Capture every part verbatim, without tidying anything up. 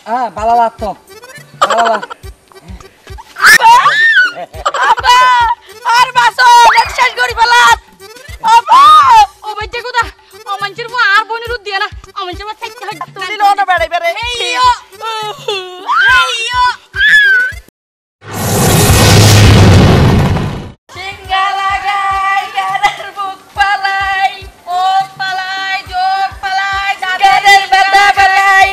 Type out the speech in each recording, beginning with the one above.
হ্যাঁ ভালো লাগতো ভালো লাগ আপা আর বাসো শেষ করি ফেলাত আপা ও বাইতে কোথা ও মানুষের মু আর বনি রুদ দিয়া না ও মানুষের মা থাকতে হয় তুমি লো না বেড়াই বেড়াই এইয়ো এইয়ো সিঙ্গা লাগাই গারের বুক পালাই ও পালাই জোক পালাই গারের বাদা পালাই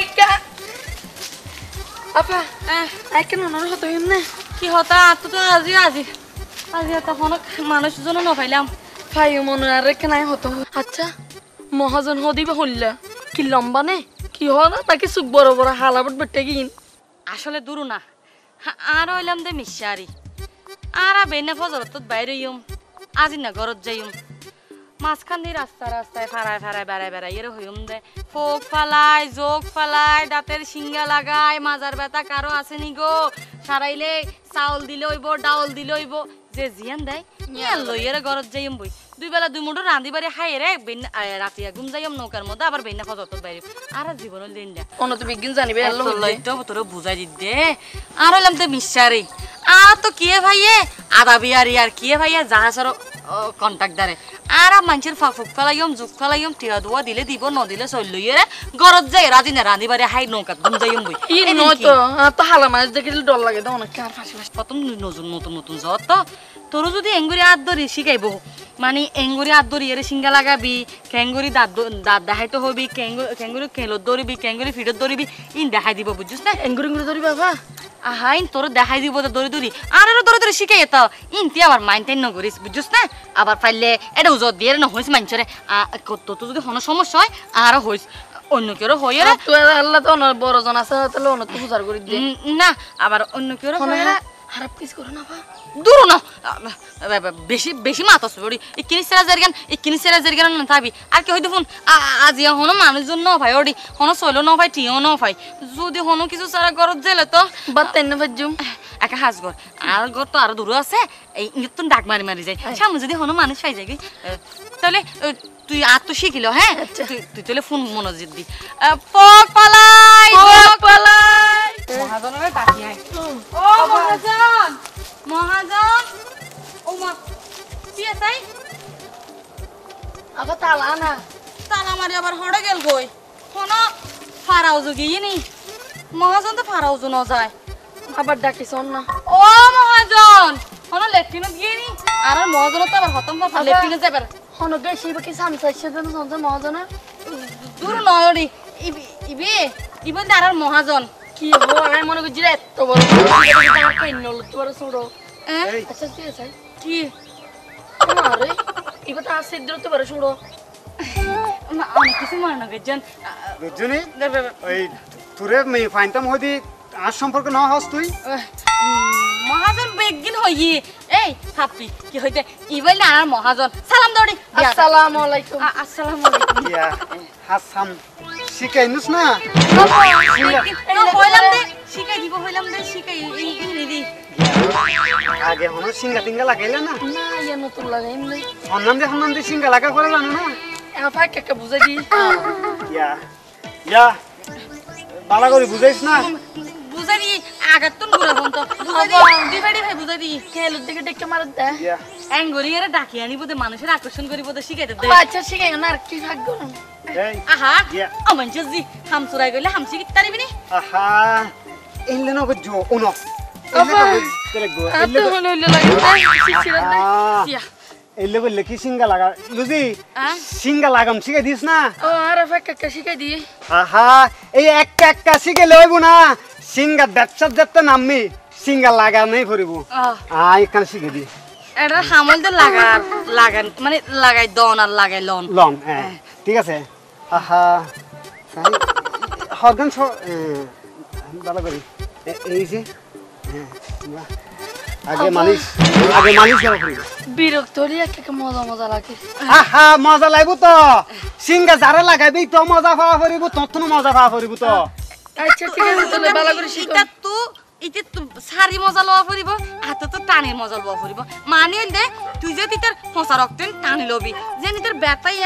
আপা আই কেন নর হতো এমনে কি হতা তো তো আজি আজি আজি তখন মানুষ জন ন পাইলাম ফাই মনে আর কেনাই হতো আচ্ছা মহাজন হদিবে হল্লা কি লম্বা নে কি হ না তাকে সুখ বড় বড় হালাবট বেটে গিন আসলে দূর না আর হইলাম দে মিশারি আর বেনে ফজরত বাইরে ইয়ম আজি না ঘরত যাইম মাঝখান দিয়ে রাস্তা রাস্তায় ফাড়ায় ফাড়ায় বেড়ায় বেড়াই এর হইম দে ফোক ফালাই যোগ ফালাই দাঁতের সিঙ্গা লাগায় মাজার ব্যথা কারো আছে নি গো সারাইলে চাউল দিলে হইব ডাউল দিলে হইব যে জিয়ান দেয় নিয়ে লই এর ঘরত যাইম বই দুই বেলা দুই মুঠো রাঁধি বাড়ি খাই রে রাতিয়া ঘুম যাইম নৌকার মধ্যে আবার বেনে ফজরত বাইরে আর জীবনের দিন দে অন্য তো বিজ্ঞান জানিবে আল্লাহ লইতো তোরে বুঝাই দি দে আর হইলাম তো মিশারি আর তো কিয়ে ভাইয়ে আদা বিয়ারি আর কিয়ে ভাইয়া জাহাজের কন্টাক্ট দারে আর মানুষের ফাফুক ফেলাইম যুগ ফেলাইম টিয়া দুয়া দিলে দিব ন দিলে চল রে ঘরত যাই রাজি না রাঁধি বাড়ি হাই নৌকাত ঘুম যাইম বই ই নয়তো তো হালা মাছ দেখিলে ডর লাগে দাও না কার ফাঁসি ফাঁসি প্রথম নতুন নতুন নতুন যত তোর যদি এঙ্গুরি হাত ধরি শিখাইব মানে এঙ্গুরি হাত ধরি এর সিঙ্গা লাগাবি কেঙ্গুরি দাঁত দাঁত দেখাইতে হবি কেঙ্গুরি কেলত ধরিবি কেঙ্গুরি ফিটত ধরিবি ইন দেখাই দিব বুঝছিস না এঙ্গুরি এঙ্গুরি ধরি বাবা আহাইন তোর দেখাই দিব দড়ি দড়ি আর দড়ি দড়ি শিখাই তো ইনতি আবার মাইনটাইন নকরিস বুঝছিস না আবার পাইলে এটা উজত দিয়ে না হইস মানছরে তোর তো যদি কোনো সমস্যা হয় আর হইস অন্য কেউ হয়ে রে তুই আল্লাহ তো বড় জন আছে তাহলে অন্য তো বুঝার করে দে না আবার অন্য কেউ হয়ে রে খারাপ কিছু করো না বা দূর না বেশি বেশি মাতাস বড়ি ইকিনি সেরা জারগান ইকিনি সেরা জারগান না থাকবি আর কি হইতো ফোন আজি হনো মানুষজন ন ভাই ওডি হনো সইলো ন ভাই টিও ন ভাই যদি হনো কিছু সারা গরত জেলে তো বাতেন না ভাজুম একা হাজগর আর গর তো আরো দূর আছে এই ইতুন ডাক মারি মারি যায় সামনে যদি হনো মানুষ পাই যায় তাহলে তুই আর তো শিখিল হ্যাঁ তুই তাহলে ফোন মনোযোগ দি পক পালাই পক পালাই মহাজনের ডাকি আই ও মহাজন মহাজন ও মা কি আছে আবার তালা না তালা মারি আবার হড়ে গেল কই কোন ফারাও যোগী নি মহাজন তো ফারাও জো না যায় আবার ডাকিস না ও মহাজন কোন লেট্রিনে গিয়ে নি আর মহাজন তো আবার খতম করে লেট্রিনে যাবে হন বেশি বাকি সামসাইছে দেন সন্তে মহাজনা দূর নয়রি ইবি ইবি ইবন দারার মহাজন কি হো আমি মনে করছি এত বড় টাকা কই নল তোর ছড়ো আচ্ছা কি আছে কি আরে ইবা তা আছে দিল তো বড় ছড়ো না আমি কিছু মনে না গজন গজনি ওই তোরে মে ফাইনতাম হদি আর সম্পর্ক না হস তুই মহাজন বেগিন হই এই হাপি কি হইতে ইবাই না আর মহাজন সালাম দড়ি আসসালামু আলাইকুম আসসালামু আলাইকুম ইয়া হাসাম শিখাইনুস না না হইলাম দে শিখাই দিব হইলাম দে শিখাই এই দি আগে হনো সিঙ্গা টিঙ্গা লাগাইলে না না ইয়া নতুন লাগাই এমনি হন্নাম দে হন্নাম দে সিঙ্গা লাগা করে জানো না আফা কাকা বুঝাই দি ইয়া ইয়া বালা করে বুঝাইছ না বুঝারি আগাতুন গুড়া ফোন তো বুঝারি দিবাড়ি ভাই বুঝারি খেল দিকে ডেকে মার দে ইয়া এঙ্গরি এর ডাকি আনিব দে মানুষের আকর্ষণ করিব দে শিখাইতে দে আচ্ছা শিখাই না আর কি থাকবো এই আহা আমন জজি হাম সুরাই গইলে হাম শিখি তারিবি নি আহা এলে না গজো ওনো আবা তেলে গো এত হলো লাগে শিখিরা দে ইয়া এলে বলে কি সিঙ্গা লাগা লুজি হ্যাঁ সিঙ্গা লাগাম শিখাই দিস না ও আর আফা কাকা শিখাই দি আহা এই একটা একটা শিখে লইব না সিঙ্গা ব্যবসার যাতে নামমি সিঙ্গা লাগা নেই পড়িব আ এখানে শিখে দি এটা হামল দে লাগার লাগান মানে লাগাই দন আর লাগাই লন লন হ্যাঁ ঠিক আছে আহা তাই হরগান ছ ভালো করি এই যে আগে মালিশ আগে মালিশ করা পড়িব বিরক্ত হলি কাকা মজা মজা লাগে আহা মজা লাগবো তো সিঙ্গা যারা লাগাইবি তো মজা পাওয়া পড়িব তখন মজা পাওয়া পড়িব তো আচ্ছা ঠিক আছে তাহলে ভালো করে শিখো এটা তো ইতে সারি মজা লওয়া পড়িব হাতে তো টানের মজা লওয়া পড়িব মানে দে তুই যে তিতার ফসা রক্তেন টানি লবি যে নিতার বেতাই আন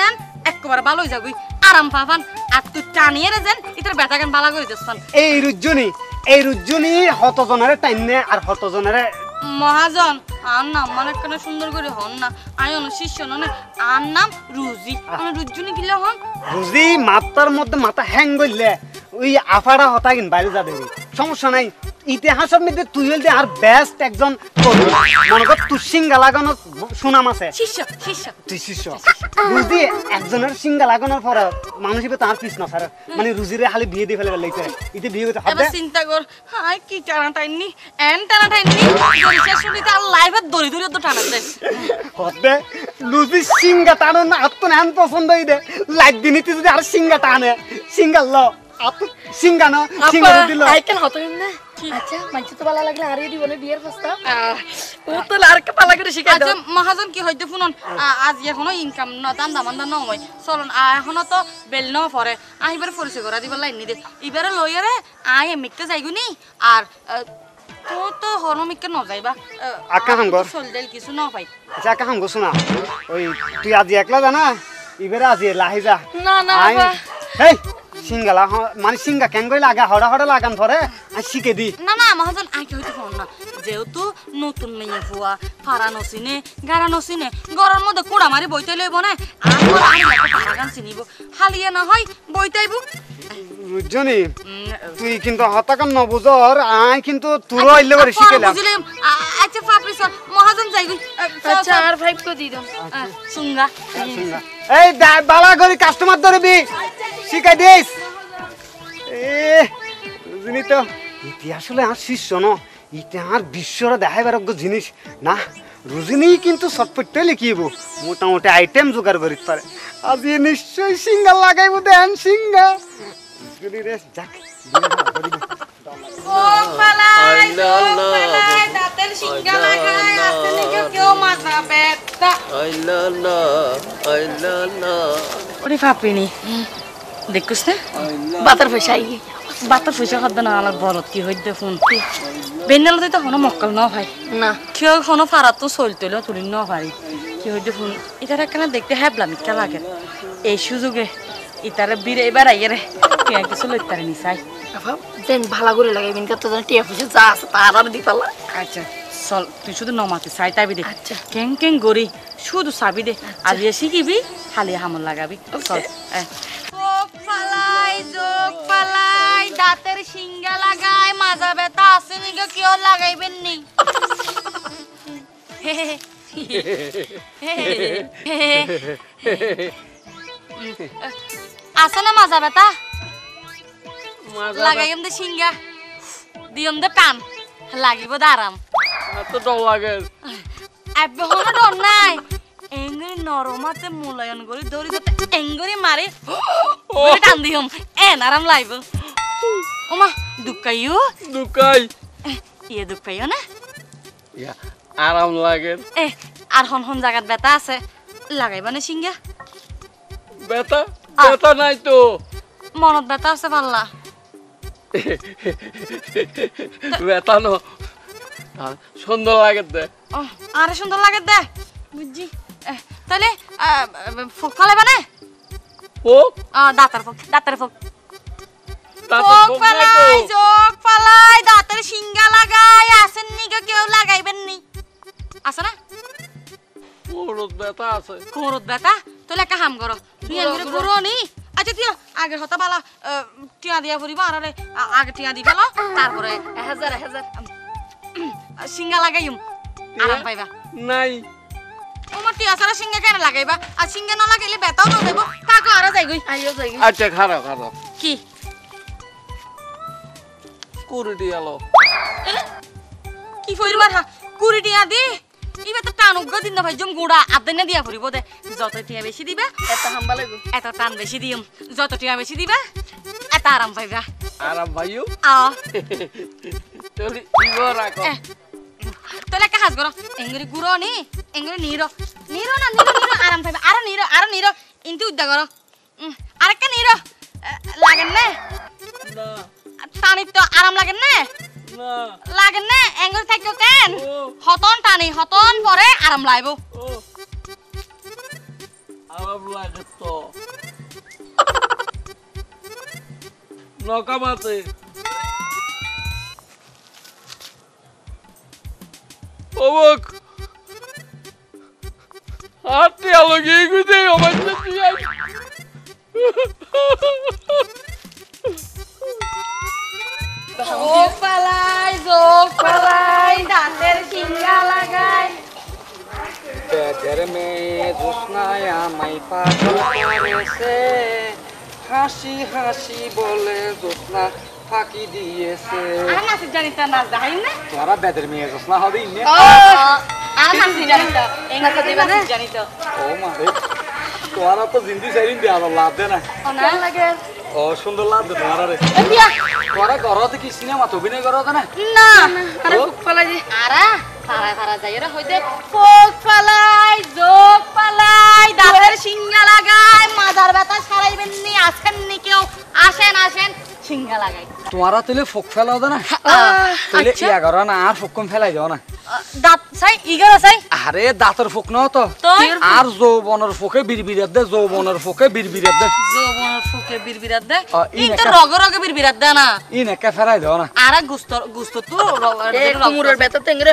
একবার ভালো হয়ে যাবি আরাম পাবান আর তুই টানিয়ে রে যেন ইতার ব্যথা কেন ভালো করে দিচ্ছান এই রুজ্জুনি এই রুজ্জুনি হতজনের টাইম নে আর হতজনের মহাজন আর নাম মানে কেন সুন্দর করে হন না আমি অন্য শিষ্য নয় আর নাম রুজি আমি রুজুনি গিলে হন রুজি মাথার মধ্যে মাথা হ্যাং করলে ওই আফাড়া হতা কিন বাইরে যা দেবি সমস্যা নাই ইতিহাসের মধ্যে তুই হইলে আর বেস্ট একজন কবি মনে কর তুই সিঙ্গা লাগানোর সুনাম আছে শিষ্য শিষ্য তুই শিষ্য রুজি একজনের সিঙ্গা লাগানোর পরে মানুষ তার পিছ না স্যার মানে রুজিরে খালি বিয়ে দিয়ে ফেলে লাগছে ইতে বিয়ে করতে হবে এবার চিন্তা কর হাই কি টানা টাইনি এন টানা টাইনি শেষ শুনিতে আর লাইভে দড়ি দড়ি তো টানা দেয় হবে রুজি সিঙ্গা টানো না আত্ম না পছন্দ হই দে লাইট দিনিতে যদি আর সিঙ্গা টানে সিঙ্গা ল আপ সিঙ্গা না সিঙ্গা দিল আই কেন হতো না আচ্ছা মানছি তো ভালো লাগলে আরে দিব না বিয়ের প্রস্তাব ও তো আর কে পালা করে শিখাই দাও আচ্ছা মহাজন কি হইতে শুনুন আজ এখনো ইনকাম না দাম দামান দাম নয় চলুন এখনো তো বেল ন পরে আইবারে পরিচয় করা দিবার লাইন নি দে এবারে লইয়ারে আই এমিকতে যাইগুনি আর তো তো হরমিককে ন যাইবা আকা হাঙ্গর চলদেল কিছু ন পাই আচ্ছা আকা হাঙ্গর শোনা ওই তুই আজ একলা জানা এবারে আজ লাহি যা না না বাবা হেই সিঙ্গালা মানে সিঙ্গা কেন কই লাগা হড়া হড়া লাগান ধরে আর শিখে দি না না মহাজন আই কি হইতে ফোন না যেহেতু নতুন মেয়ে ফুয়া ফারা নসিনে গাড়া নসিনে গরর মধ্যে কুড়া মারি বইতে লইব না আর আর গান চিনিব হালিয়ে না হয় বইতাইব বুঝছনি তুই কিন্তু হতাকান ন বুঝর আই কিন্তু তুই আইলে করে শিখেলাম বুঝলাম আচ্ছা পাপড়ি স্যার মহাজন যাই গই আচ্ছা আর ফাইভ কো দি দাও সুঙ্গা এই বালা করে কাস্টমার ধরবি শিখাই দিস এ বুঝনি তো ইতি আসলে আর শিষ্য ন ইতি আর বিশ্বরা দেখাইবার জিনিস না রুজিনি কিন্তু সটপটে লিখিব মোটামুটি আইটেম জোগাড় করিতে পারে আজ নিশ্চয় সিঙ্গা লাগাইব দেন সিঙ্গা রে যাক ও পালাই ও পালাই দাঁতের সিঙ্গা লাগায় আসে নাকি কেউ মাথা ব্যথা আইলা না আইলা না ওরে পাপড়ি দেখুস না বাতার পয়সা আই বাতার পয়সা খাদ্য না আমার বলত কি হইতে ফোন বেনাল তো হনো মক্কল ন ভাই না কেউ হনো ফারা তো চলতেলেও তুলি ন পারি কি হইতে ফোন ইতারা কেন দেখতে হ্যাবলা মিথ্যা লাগে এই সুযোগে ইতারা বিরে এবার আইয়ারে কে কিছু লইতারে নিছাই বাবা দেন ভালো করে লাগাই বিন কত জন টিয়া পয়সা যা আছে তার আর দি পালা আচ্ছা চল তুই শুধু নমাতে চাই তাইবি দে আচ্ছা কেং কেং গরি শুধু চাবি দে আজ শিখিবি খালি হামল লাগাবি চল চোখ ফালাই চোখ ফালাই দাঁতের সিঙ্গা লাগাই মাজা ব্যথা আছে নাকি কেউ লাগাইবেন নি আছে না মাজা ব্যথা লাগাইম দে সিঙ্গা দিয়ম দে টান লাগিব দে আরাম তো ডর লাগে আবে হনো ডর নাই এঙ্গরি নরমাতে মূল্যায়ন করি ধরি যাতে এঙ্গরি মারে বলে টান দিয়ম এন আরাম লাইব ওমা দুকাইও দুকাই ইয়ে দুকাইও না ইয়া আরাম লাগে এ আর হন হন জায়গাত ব্যথা আছে লাগাইবা না সিঙ্গা ব্যথা ব্যথা নাই তো মনত ব্যথা আছে পাল্লা ব্যথা ন সুন্দর লাগে দে আরে সুন্দর লাগে দে বুঝছি তাহলে ফোক ফালাইবা না ফোক দাঁতার ফোক দাঁতার ফোক তাতে চোখ ফোক নাই ফালাই তো চোখ ফালাই দাঁতের সিঙ্গা লাগাই আসেন নি কেউ লাগাইবেন নি আছে না পুরো ব্যথা আছে কোমরত ব্যথা তাহলে একটা হাম করো তুই আগে ঘুরো নি আচ্ছা তুই আগে হতা বালা টিয়া দিয়া ফুরিব আর আগে টিয়া দি ফেলো তারপরে হাজার হাজার সিঙ্গা লাগাইম আরাম পাইবা নাই তোমার টিয়া সারা সিঙ্গা কেন লাগাইবা আর সিঙ্গা না লাগাইলে ব্যথাও না দেবো তাকে আরো যাই গই আইও যাই আচ্ছা খারাপ খারাপ কি কুড়ি দিয়ালো কি ফইরবার হা কুড়ি টিয়া দি ইবে তো টান উগ্র দিন না ভাই জম গুড়া আদনে দিয়া ফুরিব দে যত টিয়া বেশি দিবা এত হাম্বা লাগো এত টান বেশি দিম যত টিয়া বেশি দিবা এত আরাম পাইবা আরাম ভাইও আ চলি ইব রাখো তোলে একটা হাস করো এঙ্গরি গুড়ো নি এঙ্গরি নিরো নিরো না নিরো নিরো আরাম পাইবা আরো নিরো আরো নিরো ইনতু উদ্দা করো আরেকটা নিরো লাগেন না না টানি তো আরাম লাগেন না না লাগেন না এঙ্গরি থাকো কেন হতন টানি হতন পরে আরাম লাইবো ও আরাম লাগে তো নকামাতে অবক আটটি আলো গিয়ে গুজে অবাঞ্চ দিয়ে যোগ পালাই যোগ পালাই দাঁতের সিঙ্গা লাগাই বেদের মেয়ে জোৎস্নায় আমায় পাগল করেছে হাসি হাসি বলে জোৎস্না ফাঁকি দিয়েছে আর নাচি জানিতা নাচ দেখাই না তোরা বেদের মেয়ে জোৎস্না হবে ইনে আর নাচি জানিতা এই নাচ দিবা না জানিতা ও মা রে তোরা তো জিন্দি সাইরিন দিয়া লাভ দে না না লাগে ও সুন্দর লাভ দে তোরা রে দিয়া তোরা ঘরতে কি সিনেমা তো অভিনয় করো না না আরে ফুক পালাই দি আরা ফারা ফারা যাই রে হইতে ফোক পালাই যোগ পালাই দাঁতের সিঙ্গা লাগাই মাজার ব্যথা সারাইবেন নি আসেন নি কেউ আসেন আসেন সিঙ্গা লাগাই তোরা তাহলে ফোক ফেলাও দে না তাহলে এগারো না আর ফোক কম ফেলাই যাও না দাঁত চাই ইগারা চাই আরে দাঁতের ফোক ন তো তুই আর যৌবনের ফোকে বিড়বিড়াত দে যৌবনের ফোকে বিড়বিড়াত দে যৌবনের ফুকে বিরবিরাত দে আ, ই কিন্তু নাকা- রগ রগে বিরবিরাত দে না ইন একা ফেলাই দাও না আরা গুস্ত গুস্ত তো এ কুমুরের বেতা তেঙ্গরে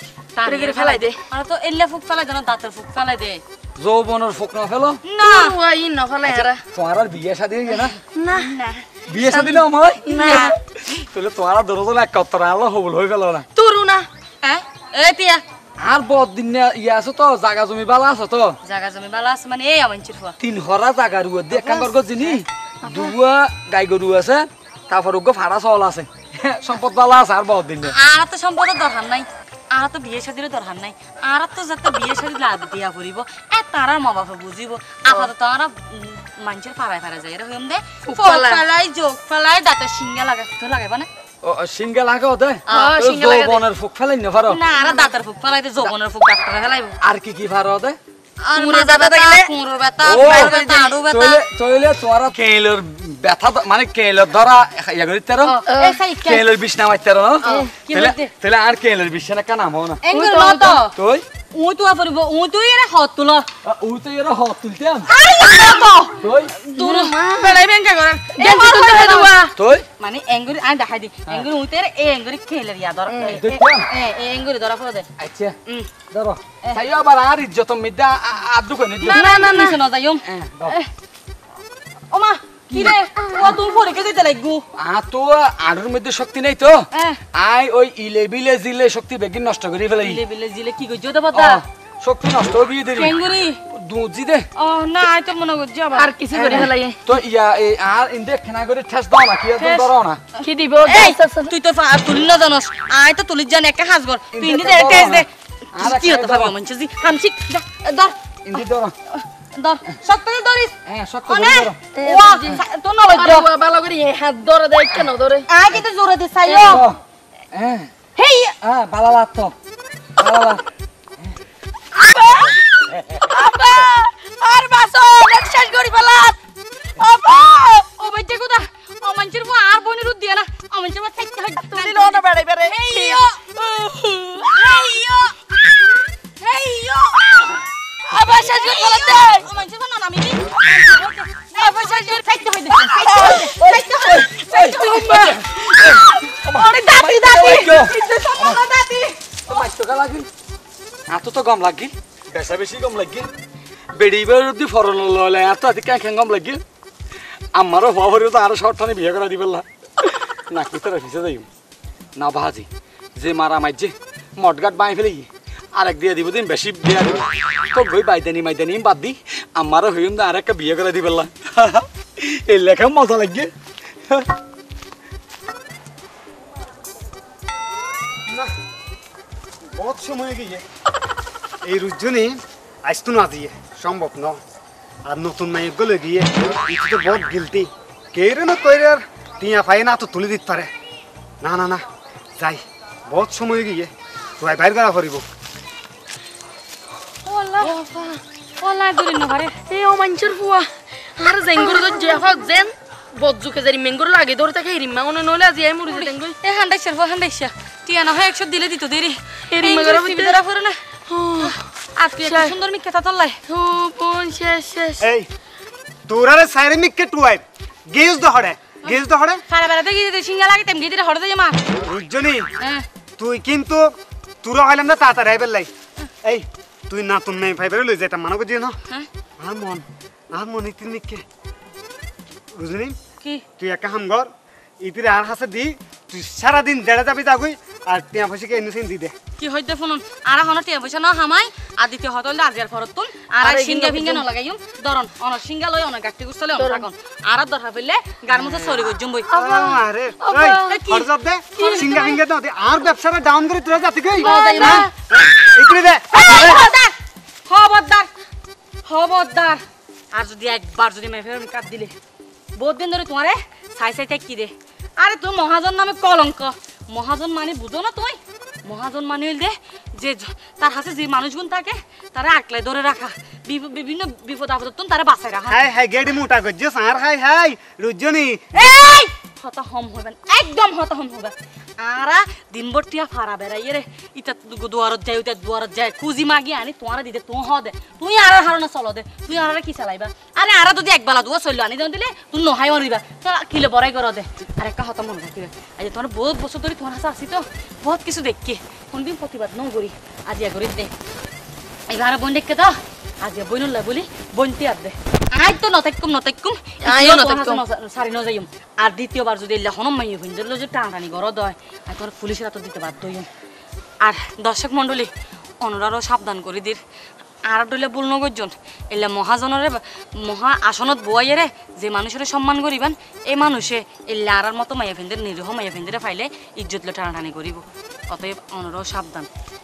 করে ফেলাই দে আর তো এল্লা ফুক ফেলাই দে না দাঁতের ফুক ফেলাই দে যৌবনের ফোক ন ফেলো না ওয়া ই ন ফেলাই আরা তোমার আর বিয়ে শাদী হয়ে না না না বিয়ে শাদী না আমার না তাহলে তোমার দরজন এক কত্তর আল্লাহ হবল হয়ে গেল না তুরু না হ্যাঁ এই তিয়া আর বদ দিন ইয়ে আছে তো জাগা জমি বালা আছে তো জায়গা জমি বালা আছে মানে এই আমাঞ্চির ফুয়া তিন হরা জাগা রুয়া দিয়ে কাম করগো জিনি দুয়া গাই গরু আছে তারপর ওগো ভাড়া চল আছে সম্পদ বালা আছে আর বদ দিন আর তো সম্পদের দরকার নাই আর তো বিয়ে শাদির দরকার নাই আর তো যাতে বিয়ে শাদি লাভ দিয়া করিব এ তারা মা বাবা বুঝিব আপাতত আর মানুষের পাড়ায় পাড়ায় যাই রকম দে ফুক ফুক ফালাই। ফালাই যোগ ফালাই দাঁতের সিঙ্গা লাগাই তো লাগাইবা না সিঙ্গা লাগাও দে হ্যাঁ, সিঙ্গা লাগা দে। যৌবনের ফোক ফেলাই না পারো না আর দাঁতের ফুক ফালাই দে যৌবনের ফুক ডাক্তারে ফেলাইব আর কি কি পারো দে আর কুমড়োর মাথা ব্যথা ব্যথা থাকলে? কুমড়োর ব্যথা ও, পেট ব্যথা আড়ু ব্যথা তইলে তইলে তোরা কেলের ব্যথা দ- মানে কেলের ধরা ইয়া করি তেরো এই সাই কে কেলের বিষ নামাই তেরো না কি তাহলে বলতে? তাহলে আর কেলের বিষ না কানাম না এঙ্গুর মতো তুই উই তো আপরিব উই তুই এর হাত তুলো ও তো এরা হাত তুলতাম আই তো তুই তোর বেলাই বেঙ্কা করে গেঞ্জি তুলতে হয় দুয়া তুই মানে এঙ্গুরি আই দেখাই দি এঙ্গুরি উই তের এ এঙ্গুরি খেলে রিয়া ধর দেখলাম। এ এ এঙ্গুরি ধরা পড়ে দে আচ্ছা হুম। ধরো তাই আবার আর ইজ্জত মিদা আদু কোন না না না নিচে না যাইম ইজ্জত ওমা কি রে ও তুই পরীক্ষা দিতে লাগবো আ তো আড়ুর মধ্যে শক্তি নাই তো হ্যাঁ আই ওই ইলে বিলে জিলে শক্তি বেগিন নষ্ট করে ফেলাই বিলে বিলে জিলে কি কইছো তো বাতা অ, শক্তি নষ্ট হয়ে দিয়ে দিবি এঙ্গুরি দুজি দে ও না আই তো মনে করছি আবার আর কিছু করে ফেলাই তো ইয়া এই আর ইন্দে খেনা করে ঠেস দাও না কি এত ঠেস। ধরো না কি দিব এই তুই তো ফা- তুলি না জানোস আই তো তুলি জান একটা হাসবর তুই ইনি দে টেস দে আর কি হতো ভাবি মন চাজি হামসিক ধর ইন্দি ধরো ধর শক্ত করে ধরিস হ্যাঁ শক্ত অনে করে ধরো ওয়া তো না বজ্র ভালো করে এই হাত ধরে দেয় কেন ধরে আই কিন্তু জোরে দিস আইও ও, হ্যাঁ হেই হ্যাঁ ভালো লাগতো ভালো লাগ আপা আর বাসো শেষ করি ফেলাত আপা ও বাইতে কোদা ও মঞ্চের মো আর বনি রুদ দিয়া না ও মঞ্চের মো থাকতে হয় তুই লো না বেড়াই বেড়াই হেইও হেইও হেইও আপা শেষ করি ফেলাত দে ও মঞ্চের মো না নামি দি আপা শেষ করি থাকতে হয় দে থাকতে হয় থাকতে হয় আরে দাদি দাদি ইতে সমলা দাদি মাছ তো লাগি এত তো কম লাগি বেশা বেশি কম লাগি বেড়িবার দি ফরন ললে এত আদি কে কেন কম লাগি আমারও বাবরে তো আরো শর্টখানে বিয়ে করে দিবেল না না কি তোরা ফিসে যাই না বাহাজি যে মারা মাইজে মটগাট বাই ফেলি আরেক দিয়ে দিব দিন বেশি বিয়ে দিব তো গই বাইদানি মাইদানি বাদ দি আমারও হইম না আরেকটা বিয়ে করে দিবেল না এই লেখা মজা লাগে না বহুত সময় গিয়ে এই রুজনে আসতো না দিয়ে সম্ভব ন আর নতুন মাইক গলে গিয়ে এটা তো বহুত গিলতি কেরে না কইরে আর টিয়া পাই না তো তুলে দিতে পারে না না না যাই বহুত সময় গিয়ে তুই বাইর করা করিব ওলা ওলা দূরে না পারে এই ও মাঞ্চুর ফুয়া আর জেঙ্গুর তো যে হক জেন বজ্জুকে জারি মেঙ্গুর লাগে ধরে থাকে রিম্মা মনে নলে আজি আই মরে জেঙ্গুই এ হান্ডাইছার ফো হান্ডাইছা টিয়া না হয় একশো দিলে দিত দেরি এরি এই মগরা টিভি ধরা পড়ে না আর তুই একটা সুন্দর মিথ্যা তা তোলাই ও বোন শেষ শেষ এই তোরারে সাইরে মিককে টুয়াই গেজ দহড়ে গেজ দহড়ে ফারা বেড়াতে গিয়ে দিতে সিঙ্গা লাগে তেম গিয়ে দিতে হঠাৎ মা বুঝছনি হ্যাঁ তুই কিন্তু তোরা হইলাম না তাড়াতাড়ি আইবার লাই এই তুই না তুই নাই ভাইবারে লই যেটা মানব দিও না হ্যাঁ আর মন আর মন ইতি মিককে বুঝলি কি তুই একটা হাম ঘর ইতিরে আর হাসে দি তুই সারাদিন দেড়ে যাবি যাগুই আর টিয়া পয়সাকে এনুসিন দি দে কি হইতে ফোন আর হন টিয়া পয়সা না হামাই আর দ্বিতীয় হতল আজিয়ার ফরত তুন আর আরে সিঙ্গা কিন্তু ফিঙ্গা ন লাগাইম দরন অন সিঙ্গা লই অন গাটি গুছলে অন থাকন আর দরহা ফেললে গার মধ্যে সরি গজম বই আরে আব্বা, ওই কি? খরচ দে সিঙ্গা ফিঙ্গা দাও দে আর ব্যবসাটা ডাউন করে তোরা যাতি কই না। ইতিরে দে খবরদার খবরদার খবরদার আর যদি একবার যদি মেয়ে ফেরত কাট দিলে বহুত দিন ধরে তোমারে সাই সাই কি দে আরে তুই মহাজন নামে কলঙ্ক মহাজন মানে বুঝো না তুই মহাজন মানে হইল দে যে জ- তার হাতে যে মানুষগুন থাকে তারা আকলাই ধরে রাখা বি- বিভিন্ন বিপদ আপদ তারা বাঁচায় রাখা হাই হাই গেডি মোটা গজ্জ আর হাই হাই রুজনি এই হতা হম হবেন একদম হতা হম হবেন আরা দিনভর টিয়া ফারা বেড়াই রে ইটা দুয়ারত যায় ওইটা দুয়ারত যায় কুজি মাগি আনি তোমার দিতে তুই হ দে তুই আর হারণে চলো দে তুই আর কি চালাইবা আরে আরা যদি একবেলা দুয়া চললো আনি দেন দিলে তুই নহাই মারিবা তা কিলে বড়াই কর দে আর একটা হতা মনে রাখিবে আজ তোমার বহুত বছর ধরে তোমার হাতে আসি তো বহুত কিছু দেখি কোনদিন প্রতিবাদ ন করি আজিয়া করি দে এবার বোন দেখকে তো আজিয়া বই নল্লা বলি বনতি আর দে আই তো নতাইকুম নতাইকুম আইও নতাইকুম। সারি ন যাইম আর দ্বিতীয়বার যদি এলা হনম মাইয়ে হইন দিল যে টানাটানি গর দয় আর তোর পুলিশের হাতে দিতে বাধ্য হইম আর দর্শক মণ্ডলী অনুরারও সাবধান করে দির আর ডলে বল নগরজন এলা মহাজনরে মহা আসনত বইয়েরে যে মানুষের সম্মান করিবেন এই মানুষে এলা আর মতো মাইয়া ফেন্দের নিরীহ মাইয়া ফেন্দের ফাইলে ইজ্জত লে টানাটানি করিব অতএব অনুরাও সাবধান